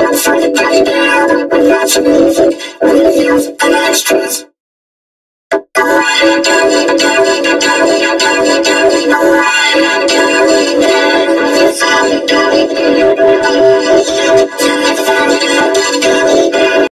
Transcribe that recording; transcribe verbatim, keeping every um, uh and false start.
up for the playground with lots of music, videos, and extras. Go ahead and